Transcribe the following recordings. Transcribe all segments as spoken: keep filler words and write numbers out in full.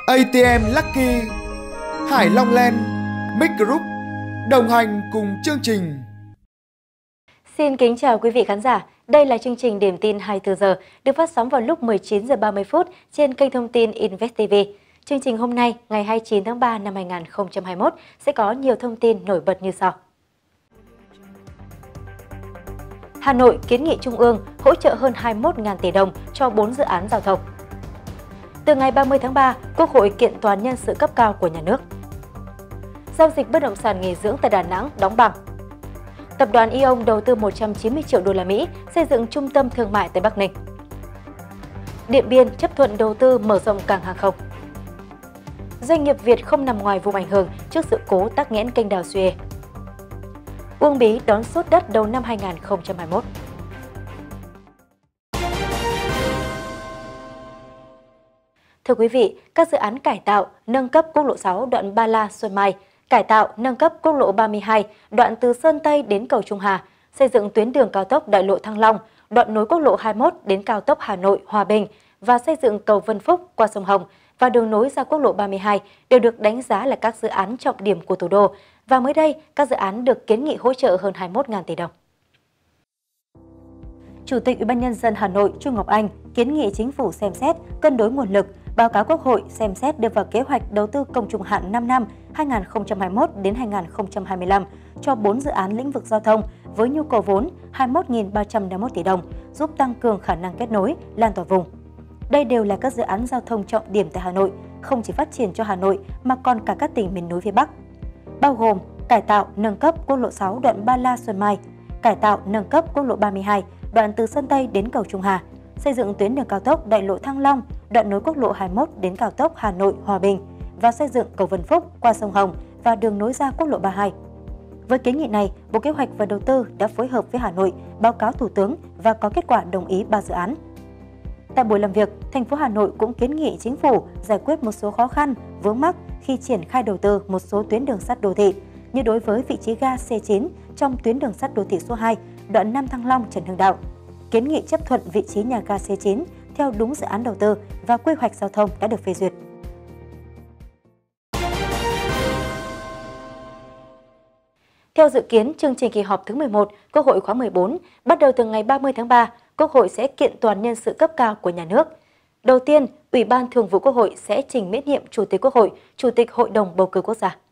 a tê em Lucky, Hải Long Land, Mic Group đồng hành cùng chương trình. Xin kính chào quý vị khán giả. Đây là chương trình Điểm tin hai mươi tư giờ được phát sóng vào lúc mười chín giờ ba mươi phút trên kênh thông tin Invest ti vi. Chương trình hôm nay, ngày hai mươi chín tháng ba năm hai nghìn không trăm hai mươi mốt sẽ có nhiều thông tin nổi bật như sau. Hà Nội kiến nghị Trung ương hỗ trợ hơn hai mươi mốt nghìn tỷ đồng cho bốn dự án giao thông. Từ ngày ba mươi tháng ba, Quốc hội kiện tòa nhân sự cấp cao của nhà nước. Giao dịch bất động sản nghỉ dưỡng tại Đà Nẵng đóng băng. Tập đoàn Aeon đầu tư một trăm chín mươi triệu đô la Mỹ xây dựng trung tâm thương mại tại Bắc Ninh. Điện Biên chấp thuận đầu tư mở rộng cảng hàng không. Doanh nghiệp Việt không nằm ngoài vùng ảnh hưởng trước sự cố tắc nghẽn kênh đào Suez. Uông Bí đón sốt đất đầu năm hai nghìn không trăm hai mươi mốt. Thưa quý vị, các dự án cải tạo, nâng cấp quốc lộ sáu đoạn Ba La - Xuân Mai, cải tạo, nâng cấp quốc lộ ba mươi hai đoạn từ Sơn Tây đến cầu Trung Hà, xây dựng tuyến đường cao tốc đại lộ Thăng Long, đoạn nối quốc lộ hai mươi mốt đến cao tốc Hà Nội - Hòa Bình và xây dựng cầu Vân Phúc qua sông Hồng và đường nối ra quốc lộ ba mươi hai đều được đánh giá là các dự án trọng điểm của thủ đô. Và mới đây, các dự án được kiến nghị hỗ trợ hơn hai mươi mốt nghìn tỷ đồng. Chủ tịch Ủy ban nhân dân Hà Nội Chu Ngọc Anh kiến nghị Chính phủ xem xét cân đối nguồn lực, báo cáo Quốc hội xem xét đưa vào kế hoạch đầu tư công trung hạn năm năm hai nghìn không trăm hai mươi mốt đến hai nghìn không trăm hai mươi lăm cho bốn dự án lĩnh vực giao thông với nhu cầu vốn hai mươi mốt nghìn ba trăm năm mươi mốt tỷ đồng, giúp tăng cường khả năng kết nối, lan tỏa vùng. Đây đều là các dự án giao thông trọng điểm tại Hà Nội, không chỉ phát triển cho Hà Nội mà còn cả các tỉnh miền núi phía Bắc, bao gồm cải tạo, nâng cấp quốc lộ sáu đoạn Ba La - Xuân Mai, cải tạo, nâng cấp quốc lộ ba mươi hai đoạn từ Sơn Tây đến cầu Trung Hà, xây dựng tuyến đường cao tốc đại lộ Thăng Long, đoạn nối quốc lộ hai mươi mốt đến cao tốc Hà Nội - Hòa Bình và xây dựng cầu Vân Phúc qua sông Hồng và đường nối ra quốc lộ ba mươi hai. Với kiến nghị này, Bộ Kế hoạch và Đầu tư đã phối hợp với Hà Nội báo cáo Thủ tướng và có kết quả đồng ý ba dự án. Tại buổi làm việc, thành phố Hà Nội cũng kiến nghị Chính phủ giải quyết một số khó khăn, vướng mắc khi triển khai đầu tư một số tuyến đường sắt đô thị, như đối với vị trí ga C chín trong tuyến đường sắt đô thị số hai, đoạn Nam Thăng Long - Trần Hưng Đạo. Kiến nghị chấp thuận vị trí nhà ga C chín theo đúng dự án đầu tư và quy hoạch giao thông đã được phê duyệt. Theo dự kiến, chương trình kỳ họp thứ mười một, Quốc hội khóa mười bốn, bắt đầu từ ngày ba mươi tháng ba, Quốc hội sẽ kiện tòa nhân sự cấp cao của nhà nước. Đầu tiên, Ủy ban Thường vụ Quốc hội sẽ trình miễn nhiệm Chủ tịch Quốc hội, Chủ tịch Hội đồng Bầu cử Quốc gia.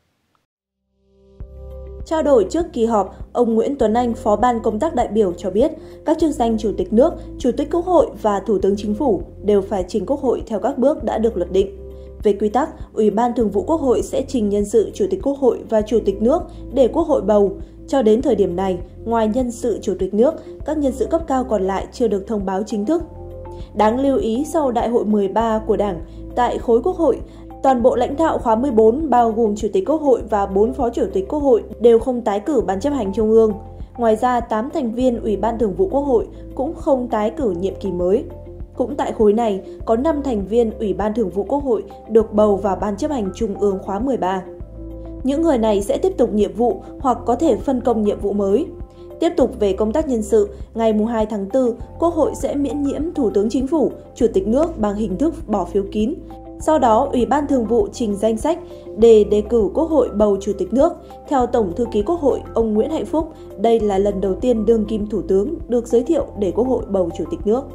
Trao đổi trước kỳ họp, ông Nguyễn Tuấn Anh, Phó ban Công tác đại biểu cho biết, các chức danh Chủ tịch nước, Chủ tịch Quốc hội và Thủ tướng Chính phủ đều phải trình Quốc hội theo các bước đã được luật định. Về quy tắc, Ủy ban Thường vụ Quốc hội sẽ trình nhân sự Chủ tịch Quốc hội và Chủ tịch nước để Quốc hội bầu. Cho đến thời điểm này, ngoài nhân sự Chủ tịch nước, các nhân sự cấp cao còn lại chưa được thông báo chính thức. Đáng lưu ý, sau Đại hội mười ba của Đảng, tại khối Quốc hội, toàn bộ lãnh đạo khóa mười bốn bao gồm Chủ tịch Quốc hội và bốn Phó Chủ tịch Quốc hội đều không tái cử Ban chấp hành Trung ương. Ngoài ra, tám thành viên Ủy ban Thường vụ Quốc hội cũng không tái cử nhiệm kỳ mới. Cũng tại khối này, có năm thành viên Ủy ban Thường vụ Quốc hội được bầu vào Ban chấp hành Trung ương khóa mười ba. Những người này sẽ tiếp tục nhiệm vụ hoặc có thể phân công nhiệm vụ mới. Tiếp tục về công tác nhân sự, ngày hai tháng tư, Quốc hội sẽ miễn nhiễm Thủ tướng Chính phủ, Chủ tịch nước bằng hình thức bỏ phiếu kín. Sau đó, Ủy ban Thường vụ trình danh sách để đề cử Quốc hội bầu Chủ tịch nước. Theo Tổng thư ký Quốc hội, ông Nguyễn Hạnh Phúc, đây là lần đầu tiên đương kim Thủ tướng được giới thiệu để Quốc hội bầu Chủ tịch nước.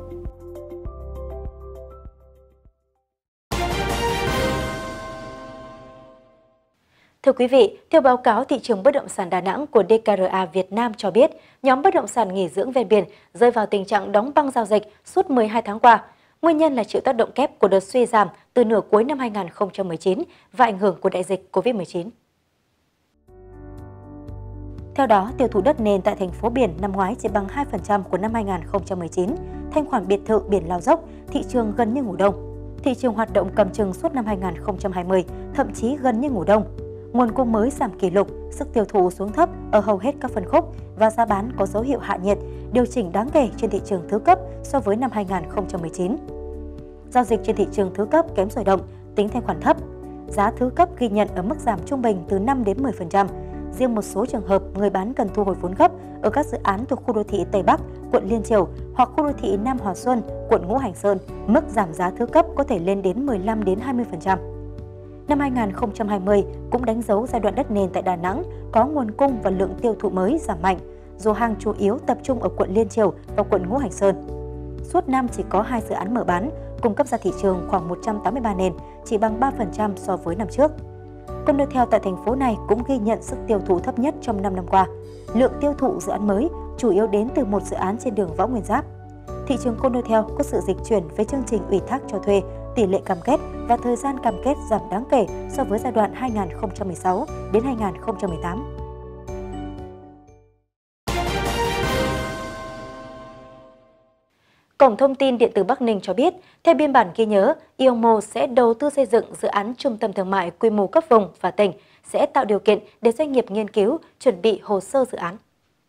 Thưa quý vị, theo báo cáo thị trường bất động sản Đà Nẵng của đê ca rờ a Việt Nam cho biết, nhóm bất động sản nghỉ dưỡng ven biển rơi vào tình trạng đóng băng giao dịch suốt mười hai tháng qua. Nguyên nhân là chịu tác động kép của đợt suy giảm từ nửa cuối năm hai nghìn không trăm mười chín và ảnh hưởng của đại dịch Covid mười chín. Theo đó, tiêu thụ đất nền tại thành phố biển năm ngoái chỉ bằng hai phần trăm của năm hai nghìn không trăm mười chín, thanh khoản biệt thự biển lao dốc, thị trường gần như ngủ đông. Thị trường hoạt động cầm chừng suốt năm hai nghìn không trăm hai mươi, thậm chí gần như ngủ đông. Nguồn cung mới giảm kỷ lục, sức tiêu thụ xuống thấp ở hầu hết các phân khúc và giá bán có dấu hiệu hạ nhiệt, điều chỉnh đáng kể trên thị trường thứ cấp so với năm hai nghìn không trăm mười chín. Giao dịch trên thị trường thứ cấp kém sôi động, tính thanh khoản thấp. Giá thứ cấp ghi nhận ở mức giảm trung bình từ năm đến mười phần trăm. Riêng một số trường hợp người bán cần thu hồi vốn gấp ở các dự án thuộc khu đô thị Tây Bắc quận Liên Chiểu hoặc khu đô thị Nam Hòa Xuân, quận Ngũ Hành Sơn, mức giảm giá thứ cấp có thể lên đến mười lăm đến hai mươi phần trăm. Năm hai nghìn không trăm hai mươi cũng đánh dấu giai đoạn đất nền tại Đà Nẵng có nguồn cung và lượng tiêu thụ mới giảm mạnh, dù hàng chủ yếu tập trung ở quận Liên Chiểu và quận Ngũ Hành Sơn. Suốt năm chỉ có hai dự án mở bán, cung cấp ra thị trường khoảng một trăm tám mươi ba nền, chỉ bằng ba phần trăm so với năm trước. Condotel tại thành phố này cũng ghi nhận sức tiêu thụ thấp nhất trong năm năm qua. Lượng tiêu thụ dự án mới chủ yếu đến từ một dự án trên đường Võ Nguyên Giáp. Thị trường Condotel có sự dịch chuyển với chương trình ủy thác cho thuê, tỷ lệ cam kết và thời gian cam kết giảm đáng kể so với giai đoạn hai nghìn không trăm mười sáu đến hai nghìn không trăm mười tám. Cổng thông tin điện tử Bắc Ninh cho biết, theo biên bản ghi nhớ, Iomo sẽ đầu tư xây dựng dự án trung tâm thương mại quy mô cấp vùng và tỉnh, sẽ tạo điều kiện để doanh nghiệp nghiên cứu, chuẩn bị hồ sơ dự án.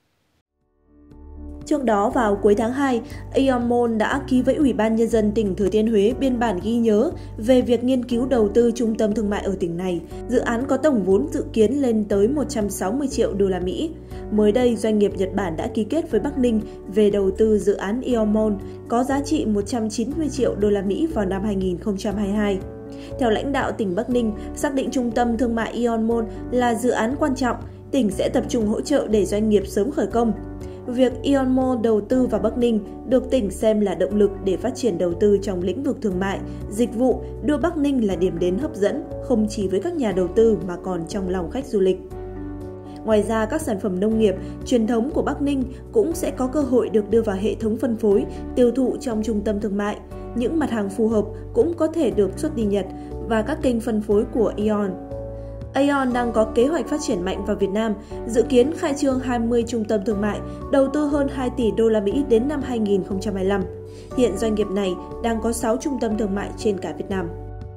Trước đó vào cuối tháng hai, Iomo đã ký với Ủy ban Nhân dân tỉnh Thừa Thiên Huế biên bản ghi nhớ về việc nghiên cứu đầu tư trung tâm thương mại ở tỉnh này. Dự án có tổng vốn dự kiến lên tới một trăm sáu mươi triệu đô la Mỹ. Mới đây, doanh nghiệp Nhật Bản đã ký kết với Bắc Ninh về đầu tư dự án Iomon có giá trị một trăm chín mươi triệu đô la Mỹ vào năm hai nghìn không trăm hai mươi hai. Theo lãnh đạo tỉnh Bắc Ninh, xác định trung tâm thương mại Iomon là dự án quan trọng, tỉnh sẽ tập trung hỗ trợ để doanh nghiệp sớm khởi công. Việc Ionmo đầu tư vào Bắc Ninh được tỉnh xem là động lực để phát triển đầu tư trong lĩnh vực thương mại, dịch vụ, đưa Bắc Ninh là điểm đến hấp dẫn không chỉ với các nhà đầu tư mà còn trong lòng khách du lịch. Ngoài ra, các sản phẩm nông nghiệp, truyền thống của Bắc Ninh cũng sẽ có cơ hội được đưa vào hệ thống phân phối, tiêu thụ trong trung tâm thương mại. Những mặt hàng phù hợp cũng có thể được xuất đi Nhật và các kênh phân phối của Aeon. Aeon đang có kế hoạch phát triển mạnh vào Việt Nam, dự kiến khai trương hai mươi trung tâm thương mại, đầu tư hơn hai tỷ đô la Mỹ đến năm hai nghìn không trăm hai mươi lăm. Hiện doanh nghiệp này đang có sáu trung tâm thương mại trên cả Việt Nam.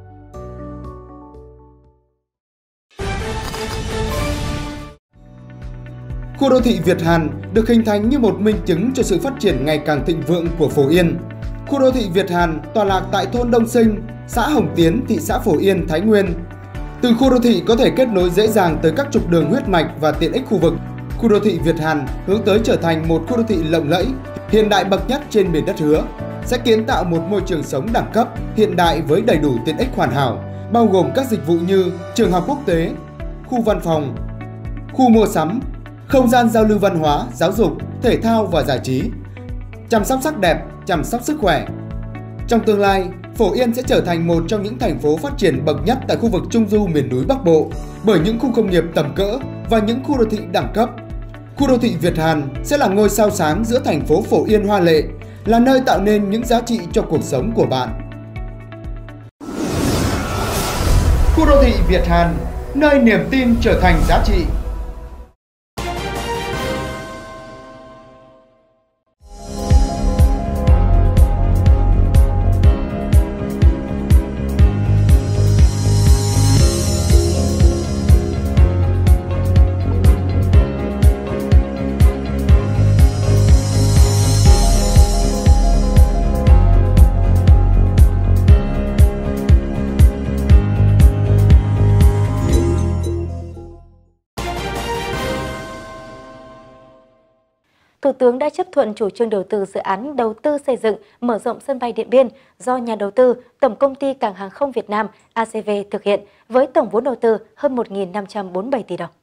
Khu đô thị Việt Hàn được hình thành như một minh chứng cho sự phát triển ngày càng thịnh vượng của Phổ Yên. Khu đô thị Việt Hàn tọa lạc tại thôn Đông Sinh, xã Hồng Tiến, thị xã Phổ Yên, Thái Nguyên. Từ khu đô thị có thể kết nối dễ dàng tới các trục đường huyết mạch và tiện ích khu vực. Khu đô thị Việt Hàn hướng tới trở thành một khu đô thị lộng lẫy, hiện đại bậc nhất trên miền đất hứa, sẽ kiến tạo một môi trường sống đẳng cấp, hiện đại với đầy đủ tiện ích hoàn hảo, bao gồm các dịch vụ như trường học quốc tế, khu văn phòng, khu mua sắm, không gian giao lưu văn hóa, giáo dục, thể thao và giải trí, chăm sóc sắc đẹp, chăm sóc sức khỏe. Trong tương lai, Phổ Yên sẽ trở thành một trong những thành phố phát triển bậc nhất tại khu vực Trung Du miền núi Bắc Bộ bởi những khu công nghiệp tầm cỡ và những khu đô thị đẳng cấp. Khu đô thị Việt Hàn sẽ là ngôi sao sáng giữa thành phố Phổ Yên hoa lệ, là nơi tạo nên những giá trị cho cuộc sống của bạn. Khu đô thị Việt Hàn, nơi niềm tin trở thành giá trị. Thủ tướng đã chấp thuận chủ trương đầu tư dự án đầu tư xây dựng mở rộng sân bay Điện Biên do nhà đầu tư Tổng công ty Cảng hàng không Việt Nam A C V thực hiện với tổng vốn đầu tư hơn một nghìn năm trăm bốn mươi bảy tỷ đồng.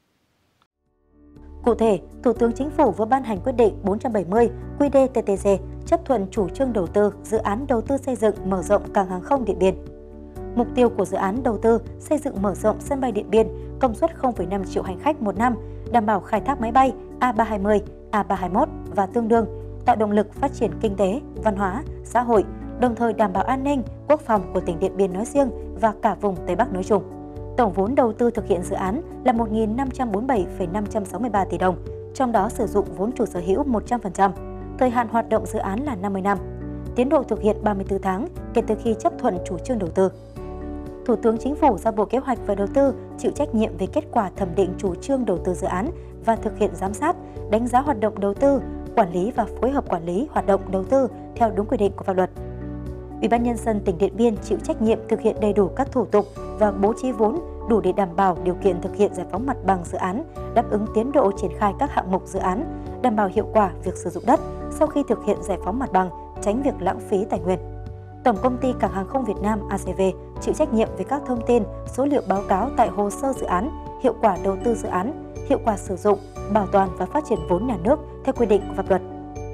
Cụ thể, Thủ tướng Chính phủ vừa ban hành quyết định bốn trăm bảy mươi Q D T T G chấp thuận chủ trương đầu tư dự án đầu tư xây dựng mở rộng Cảng hàng không Điện Biên. Mục tiêu của dự án đầu tư xây dựng mở rộng sân bay Điện Biên công suất không phẩy năm triệu hành khách một năm, đảm bảo khai thác máy bay A ba hai mươi, A ba hai mốt và tương đương, tạo động lực phát triển kinh tế, văn hóa, xã hội, đồng thời đảm bảo an ninh, quốc phòng của tỉnh Điện Biên nói riêng và cả vùng Tây Bắc nói chung. Tổng vốn đầu tư thực hiện dự án là một nghìn năm trăm bốn mươi bảy phẩy năm trăm sáu mươi ba tỷ đồng, trong đó sử dụng vốn chủ sở hữu một trăm phần trăm. Thời hạn hoạt động dự án là năm mươi năm. Tiến độ thực hiện ba mươi tư tháng kể từ khi chấp thuận chủ trương đầu tư. Thủ tướng Chính phủ giao Bộ Kế hoạch và Đầu tư chịu trách nhiệm về kết quả thẩm định chủ trương đầu tư dự án và thực hiện giám sát, đánh giá hoạt động đầu tư, quản lý và phối hợp quản lý hoạt động đầu tư theo đúng quy định của pháp luật. Ủy ban Nhân dân tỉnh Điện Biên chịu trách nhiệm thực hiện đầy đủ các thủ tục và bố trí vốn đủ để đảm bảo điều kiện thực hiện giải phóng mặt bằng dự án, đáp ứng tiến độ triển khai các hạng mục dự án, đảm bảo hiệu quả việc sử dụng đất, sau khi thực hiện giải phóng mặt bằng, tránh việc lãng phí tài nguyên. Tổng công ty Cảng hàng không Việt Nam A C V chịu trách nhiệm về các thông tin, số liệu báo cáo tại hồ sơ dự án, hiệu quả đầu tư dự án, hiệu quả sử dụng, bảo toàn và phát triển vốn nhà nước theo quy định của pháp luật.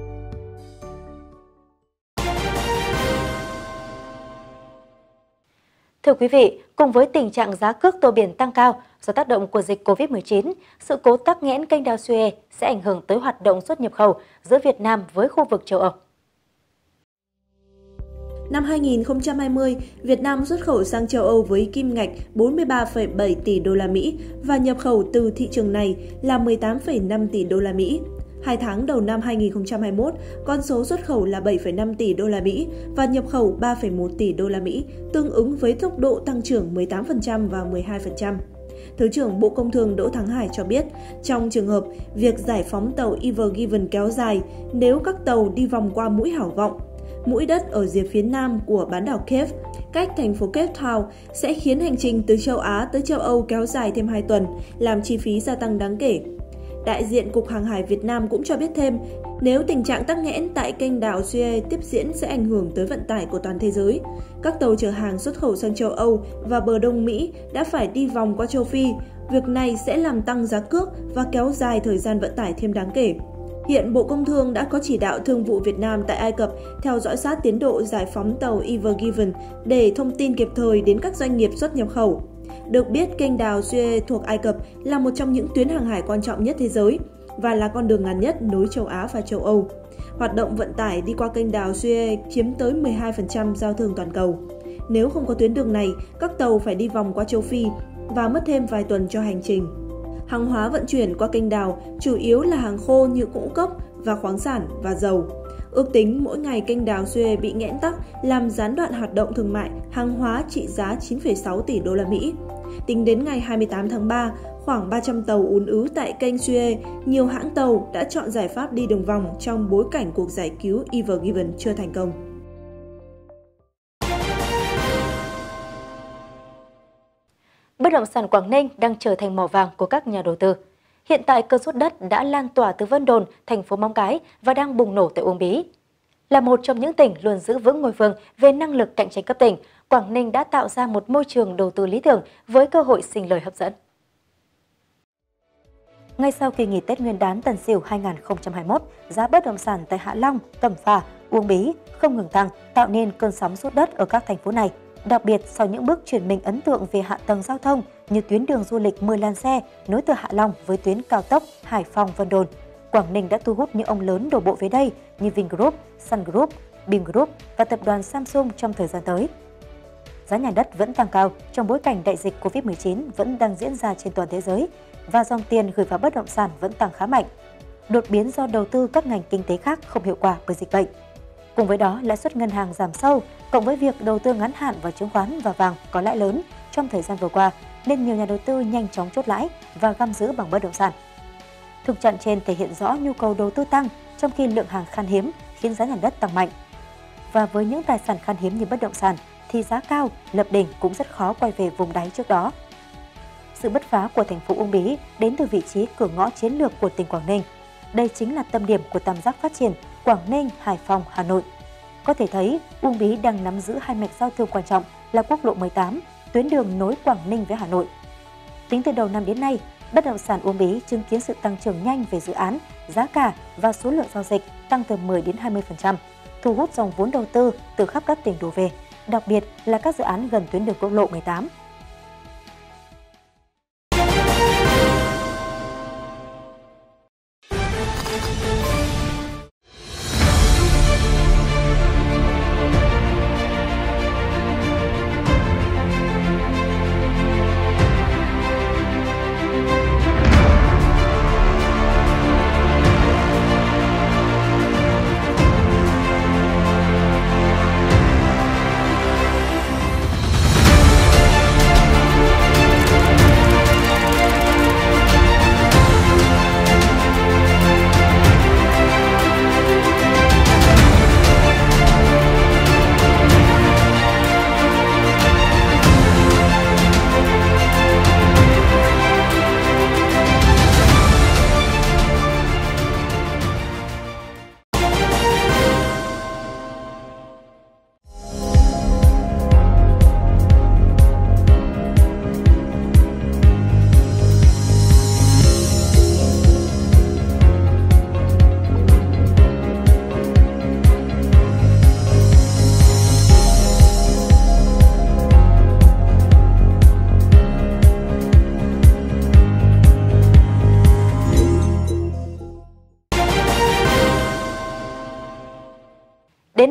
Thưa quý vị, cùng với tình trạng giá cước tàu biển tăng cao do tác động của dịch Covid mười chín, sự cố tắc nghẽn kênh đào Suez sẽ ảnh hưởng tới hoạt động xuất nhập khẩu giữa Việt Nam với khu vực châu Âu. Năm hai nghìn không trăm hai mươi, Việt Nam xuất khẩu sang châu Âu với kim ngạch bốn mươi ba phẩy bảy tỷ đô la Mỹ và nhập khẩu từ thị trường này là mười tám phẩy năm tỷ đô la Mỹ. Hai tháng đầu năm hai nghìn không trăm hai mươi mốt, con số xuất khẩu là bảy phẩy năm tỷ đô la Mỹ và nhập khẩu ba phẩy một tỷ đô la Mỹ, tương ứng với tốc độ tăng trưởng mười tám phần trăm và mười hai phần trăm. Thứ trưởng Bộ Công Thương Đỗ Thắng Hải cho biết, trong trường hợp việc giải phóng tàu Ever Given kéo dài, nếu các tàu đi vòng qua mũi Hảo Vọng, mũi đất ở rìa phía nam của bán đảo Cape, cách thành phố Cape Town, sẽ khiến hành trình từ châu Á tới châu Âu kéo dài thêm hai tuần, làm chi phí gia tăng đáng kể. Đại diện Cục Hàng hải Việt Nam cũng cho biết thêm, nếu tình trạng tắc nghẽn tại kênh đào Suez tiếp diễn sẽ ảnh hưởng tới vận tải của toàn thế giới. Các tàu chở hàng xuất khẩu sang châu Âu và bờ Đông Mỹ đã phải đi vòng qua châu Phi. Việc này sẽ làm tăng giá cước và kéo dài thời gian vận tải thêm đáng kể. Hiện Bộ Công Thương đã có chỉ đạo Thương vụ Việt Nam tại Ai Cập theo dõi sát tiến độ giải phóng tàu Ever Given để thông tin kịp thời đến các doanh nghiệp xuất nhập khẩu. Được biết, kênh đào Suez thuộc Ai Cập là một trong những tuyến hàng hải quan trọng nhất thế giới và là con đường ngắn nhất nối châu Á và châu Âu. Hoạt động vận tải đi qua kênh đào Suez chiếm tới mười hai phần trăm giao thương toàn cầu. Nếu không có tuyến đường này, các tàu phải đi vòng qua châu Phi và mất thêm vài tuần cho hành trình. Hàng hóa vận chuyển qua kênh đào chủ yếu là hàng khô như ngũ cốc và khoáng sản và dầu. Ước tính mỗi ngày kênh đào Suez bị nghẽn tắc làm gián đoạn hoạt động thương mại hàng hóa trị giá chín phẩy sáu tỷ đô la Mỹ. Tính đến ngày hai mươi tám tháng ba, khoảng ba trăm tàu ùn ứ tại kênh Suez, nhiều hãng tàu đã chọn giải pháp đi đường vòng trong bối cảnh cuộc giải cứu Ever Given chưa thành công. Bất động sản Quảng Ninh đang trở thành mỏ vàng của các nhà đầu tư. Hiện tại cơn sốt đất đã lan tỏa từ Vân Đồn, thành phố Móng Cái và đang bùng nổ tại Uông Bí. Là một trong những tỉnh luôn giữ vững ngôi vương về năng lực cạnh tranh cấp tỉnh, Quảng Ninh đã tạo ra một môi trường đầu tư lý tưởng với cơ hội sinh lời hấp dẫn. Ngay sau kỳ nghỉ Tết Nguyên đán Tân Sửu hai nghìn không trăm hai mươi mốt, giá bất động sản tại Hạ Long, Cẩm Phả, Uông Bí không ngừng tăng, tạo nên cơn sóng sốt đất ở các thành phố này. Đặc biệt sau những bước chuyển mình ấn tượng về hạ tầng giao thông như tuyến đường du lịch mười làn xe nối từ Hạ Long với tuyến cao tốc Hải Phòng - Vân Đồn, Quảng Ninh đã thu hút những ông lớn đổ bộ về đây như Vingroup, Sun Group, Bim Group và tập đoàn Samsung trong thời gian tới. Giá nhà đất vẫn tăng cao trong bối cảnh đại dịch Covid mười chín vẫn đang diễn ra trên toàn thế giới và dòng tiền gửi vào bất động sản vẫn tăng khá mạnh. Đột biến do đầu tư các ngành kinh tế khác không hiệu quả bởi dịch bệnh. Cùng với đó, lãi suất ngân hàng giảm sâu, cộng với việc đầu tư ngắn hạn vào chứng khoán và vàng có lãi lớn trong thời gian vừa qua, nên nhiều nhà đầu tư nhanh chóng chốt lãi và găm giữ bằng bất động sản. Thực trạng trên thể hiện rõ nhu cầu đầu tư tăng, trong khi lượng hàng khan hiếm khiến giá nhà đất tăng mạnh. Và với những tài sản khan hiếm như bất động sản, thì giá cao, lập đỉnh cũng rất khó quay về vùng đáy trước đó. Sự bứt phá của thành phố Uông Bí đến từ vị trí cửa ngõ chiến lược của tỉnh Quảng Ninh. Đây chính là tâm điểm của tam giác phát triển Quảng Ninh, Hải Phòng, Hà Nội. Có thể thấy, Uông Bí đang nắm giữ hai mạch giao thương quan trọng là quốc lộ mười tám, tuyến đường nối Quảng Ninh với Hà Nội. Tính từ đầu năm đến nay, bất động sản Uông Bí chứng kiến sự tăng trưởng nhanh về dự án, giá cả và số lượng giao dịch tăng từ mười đến hai mươi phần trăm, thu hút dòng vốn đầu tư từ khắp các tỉnh đổ về, đặc biệt là các dự án gần tuyến đường quốc lộ mười tám.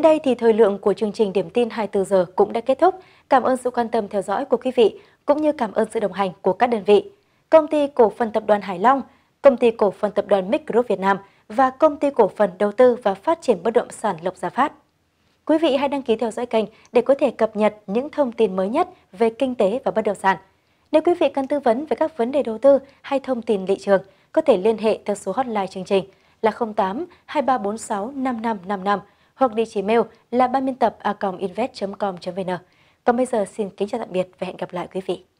đây thì thời lượng của chương trình Điểm tin hai mươi tư giờ cũng đã kết thúc. Cảm ơn sự quan tâm theo dõi của quý vị, cũng như cảm ơn sự đồng hành của các đơn vị. Công ty Cổ phần Tập đoàn Hải Long, Công ty Cổ phần Tập đoàn Mic Group Việt Nam và Công ty Cổ phần Đầu tư và Phát triển Bất động sản Lộc Gia Phát. Quý vị hãy đăng ký theo dõi kênh để có thể cập nhật những thông tin mới nhất về kinh tế và bất động sản. Nếu quý vị cần tư vấn về các vấn đề đầu tư hay thông tin thị trường, có thể liên hệ theo số hotline chương trình là không tám hai ba bốn sáu năm năm năm năm hoặc địa chỉ mail là ban biên tập a còng invest chấm com chấm vn. Còn bây giờ xin kính chào tạm biệt và hẹn gặp lại quý vị.